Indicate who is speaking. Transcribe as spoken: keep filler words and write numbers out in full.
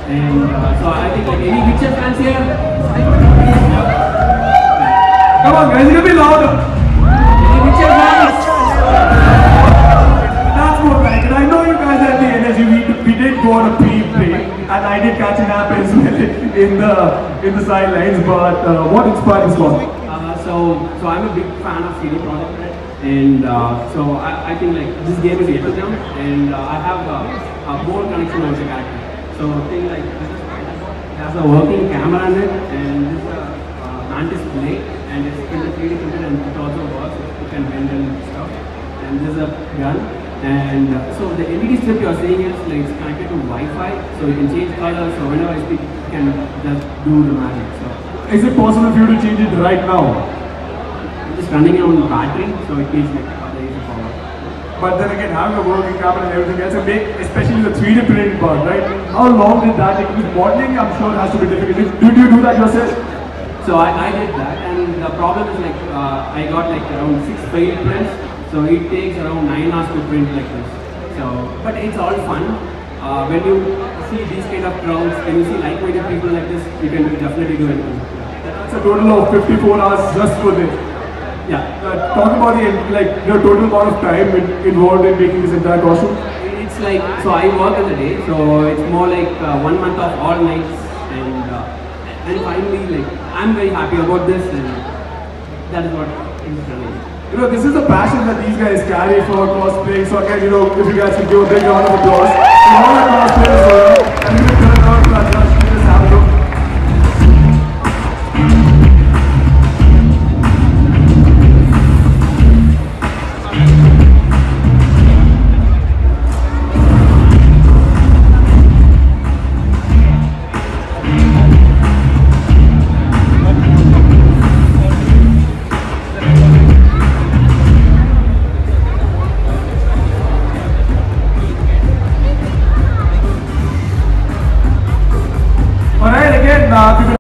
Speaker 1: And uh, so I think like any Witcher fans here?
Speaker 2: Come on guys, you can be louder.
Speaker 1: Any Witcher fans?
Speaker 2: That's more like it. I know you guys have the energy. We, we did go on a pre-break and I did catch a nap as well in the in the sidelines. But uh, what inspired this one?
Speaker 1: Uh, so so I'm a big fan of C D Projekt Red, and uh, so I, I think like this game is able to them, and uh, I have uh, a more connection with the character. So thing like this is it has a working camera in it, and this is a uh, Mantis blade, and it's in the three D printed, and it also works. You can bend and stuff. And this is a gun, and uh, so the L E D strip you are seeing is like it's connected to Wi-Fi, so you can change colors. So whenever I speak, you can just do the magic. So
Speaker 2: Is it possible for you to change it right now?
Speaker 1: I'm just running on battery, so it needs like other easy power.
Speaker 2: But then again, having a working camera and everything else, and make, especially the three D printing part, right? How long did that take? Because modeling, I'm sure, has to be difficult. Did, did you do that yourself?
Speaker 1: So I, I did that, and the problem is like uh, I got like around six failed prints, so it takes around nine hours to print like this. So, but it's all fun. Uh, when you see these kind of crowds, when you see like-minded people like this, you can definitely do anything.
Speaker 2: That's a total of fifty-four hours just for this.
Speaker 1: Yeah.
Speaker 2: Uh, talk about the like the total amount of time in, involved in making this entire costume.
Speaker 1: It's like, so I work in the day, so it's more like uh, one month of all nights, and uh, and finally like I'm very happy about this, and that is what is running.
Speaker 2: You know, this is the passion that these guys carry for cosplay. So again, you know, if you guys can give a big round of applause to all the cosplayers, and we will turn around to our judge. Please have a look. Alright, again, uh,